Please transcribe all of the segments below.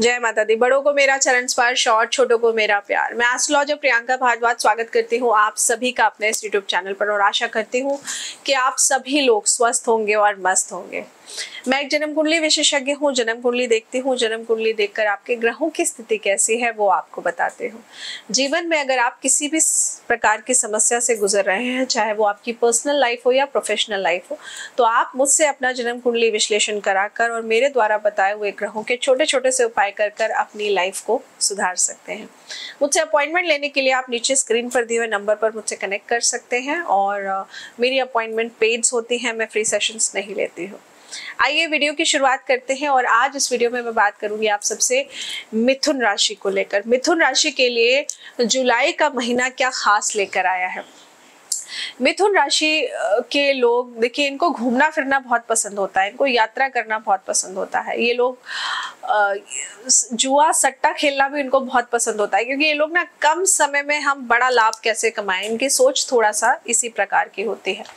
जय माता दी। बड़ों को मेरा चरण स्पर्श और छोटों को मेरा प्यार। मैं एस्ट्रोलॉजर प्रियंका भारद्वाज स्वागत करती हूँ आप सभी का अपने इस यूट्यूब चैनल पर और आशा करती हूँ कि आप सभी लोग स्वस्थ होंगे और मस्त होंगे। मैं एक जन्म कुंडली विशेषज्ञ हूँ। जन्म कुंडली देखती हूँ। जन्म कुंडली देखकर आपके ग्रहों की स्थिति कैसी है वो आपको बताती हूँ। जीवन में अगर आप किसी भी प्रकार की समस्या से गुजर रहे हैं, चाहे वो आपकी पर्सनल लाइफ हो या प्रोफेशनल लाइफ हो, तो आप मुझसे अपना जन्म कुंडली विश्लेषण कराकर और मेरे द्वारा बताए हुए ग्रहों के छोटे छोटे से उपाय कर कर अपनी लाइफ को सुधार सकते हैं। मुझसे अपॉइंटमेंट लेने के लिए आप नीचे स्क्रीन पर दिए हुए नंबर पर मुझसे कनेक्ट कर सकते हैं और मेरी अपॉइंटमेंट पेड्स होती हैं, मैं फ्री सेशंस नहीं लेती हूँ। आइए वीडियो की शुरुआत करते हैं और आज इस वीडियो में मैं बात करूंगी आप सबसे मिथुन राशि को लेकर। मिथुन राशि के लिए जुलाई का महीना क्या खास लेकर आया है। मिथुन राशि के लोग देखिए, इनको घूमना फिरना बहुत पसंद होता है, इनको यात्रा करना बहुत पसंद होता है। ये लोग जुआ सट्टा खेलना भी इनको बहुत पसंद होता है, क्योंकि ये लोग ना कम समय में हम बड़ा लाभ कैसे कमाएं, इनकी सोच थोड़ा सा इसी प्रकार की होती है।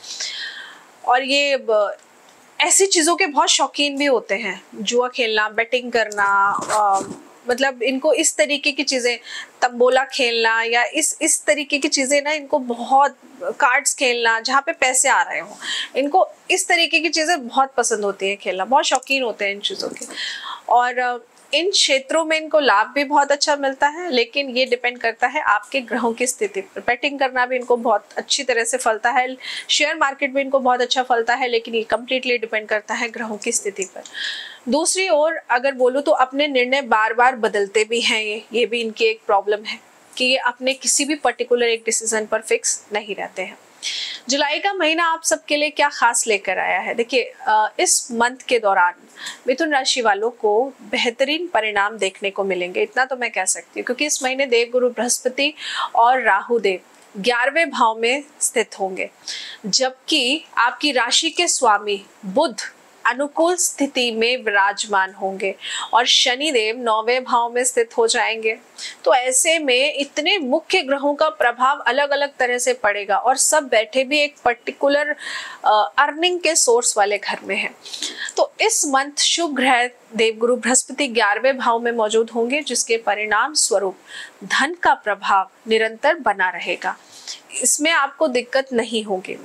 और ये ऐसी चीज़ों के बहुत शौकीन भी होते हैं, जुआ खेलना, बेटिंग करना, मतलब इनको इस तरीके की चीज़ें, तंबोला खेलना या इस तरीके की चीज़ें ना, इनको बहुत, कार्ड्स खेलना जहाँ पे पैसे आ रहे हों, इनको इस तरीके की चीज़ें बहुत पसंद होती है खेलना, बहुत शौकीन होते हैं इन चीज़ों के। और इन क्षेत्रों में इनको लाभ भी बहुत अच्छा मिलता है, लेकिन ये डिपेंड करता है आपके ग्रहों की स्थिति पर। बैटिंग करना भी इनको बहुत अच्छी तरह से फलता है, शेयर मार्केट भी इनको बहुत अच्छा फलता है, लेकिन ये कम्प्लीटली डिपेंड करता है ग्रहों की स्थिति पर। दूसरी ओर अगर बोलूँ तो अपने निर्णय बार बार बदलते भी हैं। ये भी इनकी एक प्रॉब्लम है कि ये अपने किसी भी पर्टिकुलर एक डिसीजन पर फिक्स नहीं रहते हैं। जुलाई का महीना आप सबके लिए क्या खास लेकर आया है। देखिए, इस मंथ के दौरान मिथुन राशि वालों को बेहतरीन परिणाम देखने को मिलेंगे, इतना तो मैं कह सकती हूँ, क्योंकि इस महीने देवगुरु बृहस्पति और राहु देव 11वें भाव में स्थित होंगे, जबकि आपकी राशि के स्वामी बुध अनुकूल स्थिति में विराजमान होंगे और शनि देव 9वें भाव में स्थित हो जाएंगे। तो ऐसे में इतने मुख्य ग्रहों का प्रभाव अलग अलग तरह से पड़ेगा और सब बैठे भी एक पर्टिकुलर अर्निंग के सोर्स वाले घर में है। तो इस मंथ शुभ ग्रह देवगुरु बृहस्पति 11वें भाव में मौजूद होंगे, जिसके परिणाम स्वरूप धन का प्रभाव निरंतर बना रहेगा, इसमें आपको दिक्कत नहीं होगी।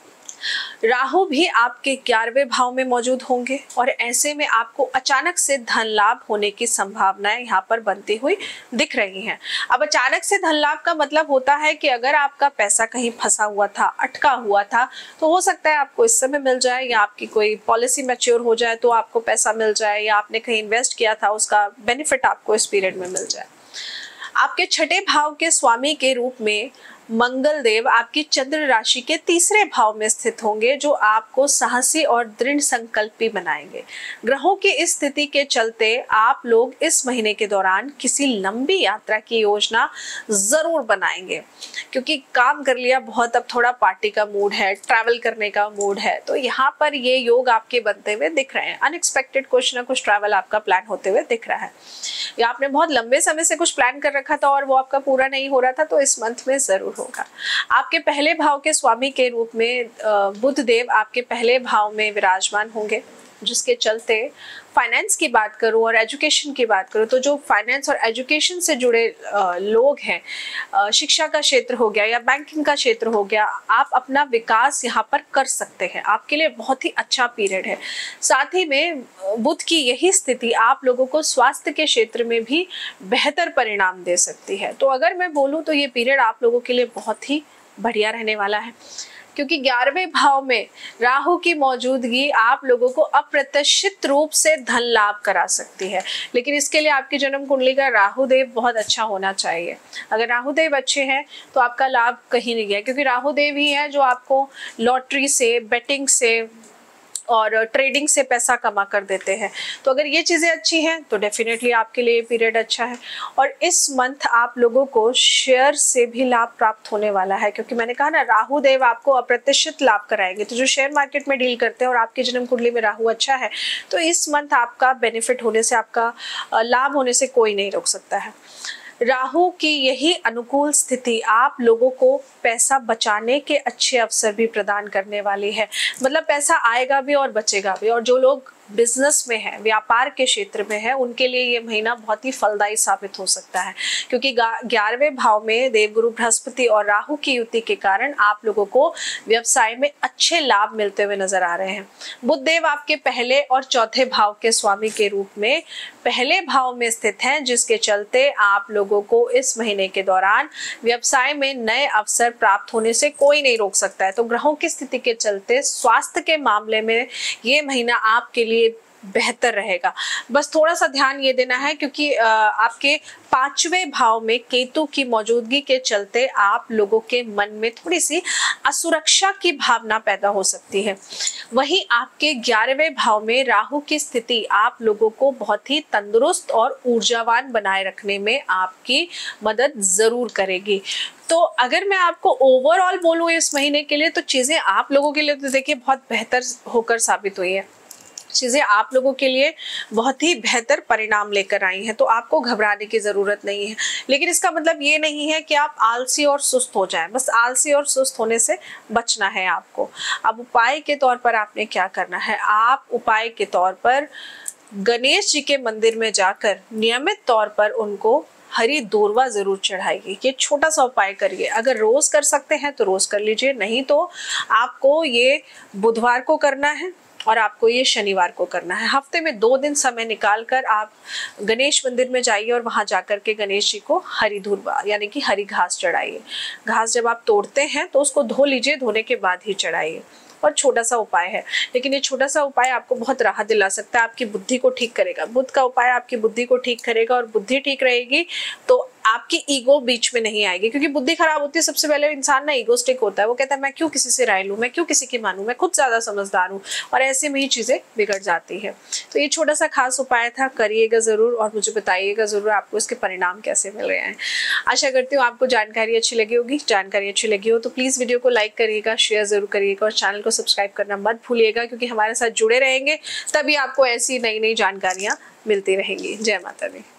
राहु भी आपके 11वें भाव में मौजूद होंगे और ऐसे में आपको अचानक से धन लाभ होने की संभावनाएं यहाँ पर बनती हुई दिख रही हैं। अब अचानक से धन लाभ का मतलब होता है कि अगर आपका पैसा कहीं फंसा हुआ था, अटका हुआ था, तो हो सकता है आपको इस समय मिल जाए, या आपकी कोई पॉलिसी मैच्योर हो जाए तो आपको पैसा मिल जाए, या आपने कहीं इन्वेस्ट किया था उसका बेनिफिट आपको इस पीरियड में मिल जाए। आपके छठे भाव के स्वामी के रूप में मंगल देव आपकी चंद्र राशि के 3रे भाव में स्थित होंगे, जो आपको साहसी और दृढ़ संकल्पी बनाएंगे। ग्रहों की इस स्थिति के चलते आप लोग इस महीने के दौरान किसी लंबी यात्रा की योजना जरूर बनाएंगे, क्योंकि काम कर लिया बहुत, अब थोड़ा पार्टी का मूड है, ट्रैवल करने का मूड है। तो यहाँ पर ये योग आपके बनते हुए दिख रहे हैं। अनएक्सपेक्टेड कुछ ना कुछ ट्रैवल आपका प्लान होते हुए दिख रहा है, या आपने बहुत लंबे समय से कुछ प्लान कर रखा था और वो आपका पूरा नहीं हो रहा था, तो इस मंथ में जरूर होगा। आपके पहले भाव के स्वामी के रूप में बुध देव आपके पहले भाव में विराजमान होंगे, जिसके चलते फाइनेंस की बात करूं और एजुकेशन की बात करूं, तो जो फाइनेंस और एजुकेशन से जुड़े लोग हैं, शिक्षा का क्षेत्र हो गया या बैंकिंग का क्षेत्र हो गया, आप अपना विकास यहाँ पर कर सकते हैं। आपके लिए बहुत ही अच्छा पीरियड है। साथ ही में बुध की यही स्थिति आप लोगों को स्वास्थ्य के क्षेत्र में भी बेहतर परिणाम दे सकती है। तो अगर मैं बोलूँ तो ये पीरियड आप लोगों के लिए बहुत ही बढ़िया रहने वाला है, क्योंकि 11वें भाव में राहु की मौजूदगी आप लोगों को अप्रत्याशित रूप से धन लाभ करा सकती है। लेकिन इसके लिए आपकी जन्म कुंडली का राहु देव बहुत अच्छा होना चाहिए। अगर राहु देव अच्छे हैं तो आपका लाभ कहीं नहीं गया, क्योंकि राहु देव ही है जो आपको लॉटरी से, बेटिंग से और ट्रेडिंग से पैसा कमा कर देते हैं। तो अगर ये चीज़ें अच्छी हैं तो डेफिनेटली आपके लिए पीरियड अच्छा है। और इस मंथ आप लोगों को शेयर से भी लाभ प्राप्त होने वाला है, क्योंकि मैंने कहा ना, राहु देव आपको अप्रत्याशित लाभ कराएंगे। तो जो शेयर मार्केट में डील करते हैं और आपकी जन्म कुंडली में राहु अच्छा है, तो इस मंथ आपका बेनिफिट होने से, आपका लाभ होने से कोई नहीं रोक सकता है। राहु की यही अनुकूल स्थिति आप लोगों को पैसा बचाने के अच्छे अवसर भी प्रदान करने वाली है। मतलब पैसा आएगा भी और बचेगा भी। और जो लोग बिजनेस में है, व्यापार के क्षेत्र में है, उनके लिए ये महीना बहुत ही फलदायी साबित हो सकता है, क्योंकि 11वें भाव में देवगुरु बृहस्पति और राहु की युति के कारण आप लोगों को व्यवसाय में अच्छे लाभ मिलते हुए नजर आ रहे हैं। बुध देव आपके पहले और चौथे भाव के स्वामी के रूप में पहले भाव में स्थित हैं, जिसके चलते आप लोगों को इस महीने के दौरान व्यवसाय में नए अवसर प्राप्त होने से कोई नहीं रोक सकता है। तो ग्रहों की स्थिति के चलते स्वास्थ्य के मामले में ये महीना आपके लिए बेहतर रहेगा। बस थोड़ा सा ध्यान ये देना है, क्योंकि आपके 5वें भाव में केतु की मौजूदगी के चलते आप लोगों के मन में थोड़ी सी असुरक्षा की भावना पैदा हो सकती है। वहीं आपके 11वें भाव में राहु की स्थिति आप लोगों को बहुत ही तंदुरुस्त और ऊर्जावान बनाए रखने में आपकी मदद जरूर करेगी। तो अगर मैं आपको ओवरऑल बोलूं इस महीने के लिए, तो चीजें आप लोगों के लिए तो देखिए बहुत बेहतर होकर साबित हुई है। चीजें आप लोगों के लिए बहुत ही बेहतर परिणाम लेकर आई हैं, तो आपको घबराने की जरूरत नहीं है। लेकिन इसका मतलब ये नहीं है कि आप आलसी और सुस्त हो जाएं। बस आलसी और सुस्त होने से बचना है आपको। अब उपाय के तौर पर आपने क्या करना है, आप उपाय के तौर पर गणेश जी के मंदिर में जाकर नियमित तौर पर उनको हरी दूर्वा जरूर चढ़ाइए। ये छोटा सा उपाय करिए। अगर रोज कर सकते हैं तो रोज कर लीजिए, नहीं तो आपको ये बुधवार को करना है और आपको ये शनिवार को करना है। हफ्ते में 2 दिन समय निकालकर आप गणेश मंदिर में जाइए और वहां जाकर के गणेश जी को हरी दूर्वा यानी कि हरी घास चढ़ाइए। घास जब आप तोड़ते हैं तो उसको धो लीजिए, धोने के बाद ही चढ़ाइए। और छोटा सा उपाय है, लेकिन ये छोटा सा उपाय आपको बहुत राहत दिला सकता है, आपकी बुद्धि को ठीक करेगा। बुध का उपाय आपकी बुद्धि को ठीक करेगा, और बुद्धि ठीक रहेगी तो आपकी ईगो बीच में नहीं आएगी। क्योंकि बुद्धि खराब होती है, सबसे पहले इंसान ना ईगोस्टिक होता है। वो कहता है मैं क्यों किसी से राय लूं, मैं क्यों किसी की मानूं, मैं खुद ज्यादा समझदार हूं, और ऐसे में ही चीजें बिगड़ जाती है। तो ये छोटा सा खास उपाय था, करिएगा जरूर और मुझे बताइएगा जरूर आपको इसके परिणाम कैसे मिल रहे हैं। आशा करती हूँ आपको जानकारी अच्छी लगी होगी। जानकारी अच्छी लगी हो तो प्लीज वीडियो को लाइक करिएगा, शेयर जरूर करिएगा और चैनल को सब्सक्राइब करना मत भूलिएगा, क्योंकि हमारे साथ जुड़े रहेंगे तभी आपको ऐसी नई नई जानकारियां मिलती रहेंगी। जय माता दी।